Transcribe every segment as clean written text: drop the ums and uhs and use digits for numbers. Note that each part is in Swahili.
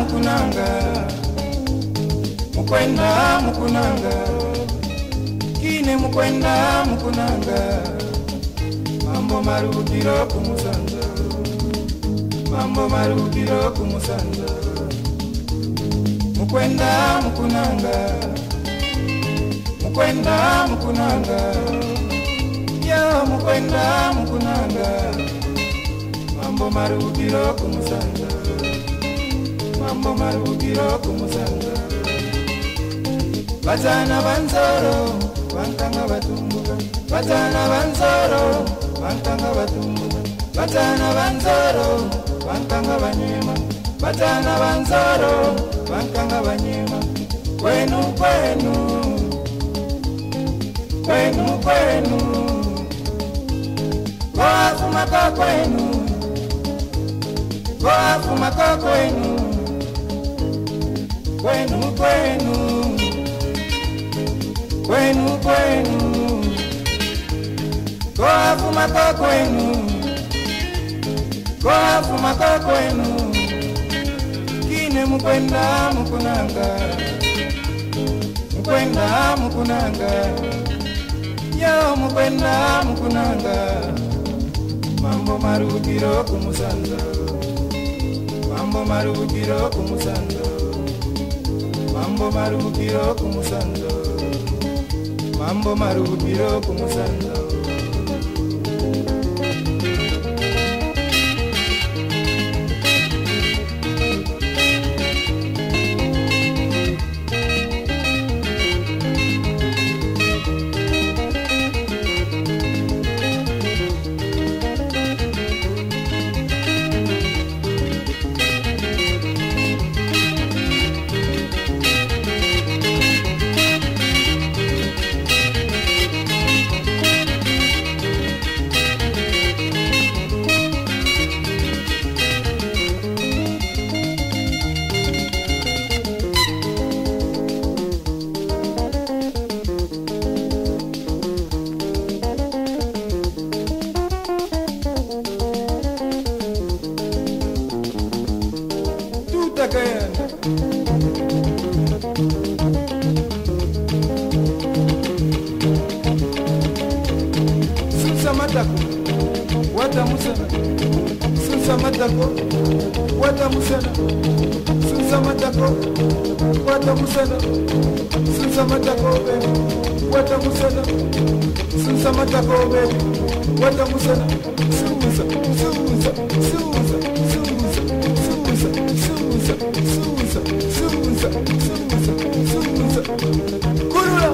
mukunanga, mukwenda mukunanga, kine mukwenda mukunanga, mambo marukiro kumusanza, mambo marukiro kumusanza, mukwenda mukunanga, mukwenda mukunanga, yo mukwenda mukunanga, mambo marukiro kumusanza, mambo marukiro kumusanza. Batana banzoro, bankanga batumbuka, batana banzoro, bankanga batumbuka, batana banzoro, bankanga banyema, batana banzoro, bankanga banyema. Kwenu kwenu, kwenu kwenu, wafumaka kwenu, wafumaka kwenu, kwenu kwenu, kwenu kwenu, wafumaka kwenu, wafumaka kwenu, kine mukwenda mukunanga, mukwenda mukunanga, yo mukwenda mukunanga, mambo marukiro kumusanza, mambo marukiro kumusanza, mambo marukiro kumusanza, mambo marukiro kumusanza. Sunsa matako, wata musana. Sunsa matako, wata musana. Sunsa matako, wata musana. Sunsa matako, baby, wata musana. Sunsa matako, baby, wata musana. Sunsa, sunsa, sunsa, sunsa, sunsa, sunsa, sunsa, sunsa, sunsa, sunsa. Kurula.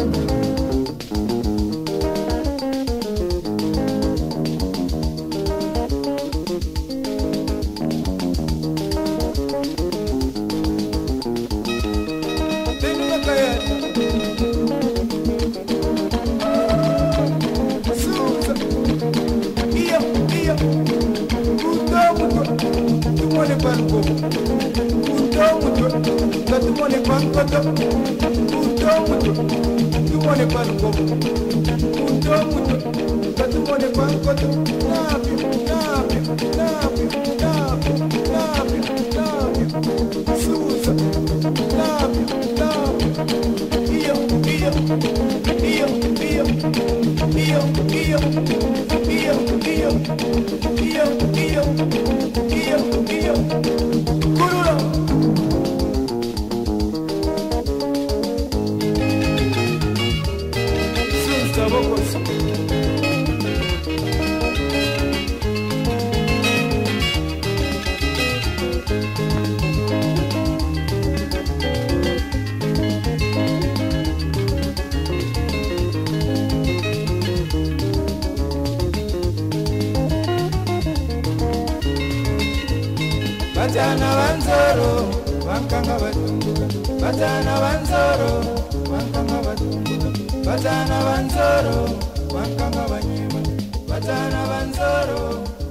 Batana banzoro, bankanga batumbuka, batana banzoro, bankanga batumbuka, batana banzoro, bankanga banyema, batana banzoro.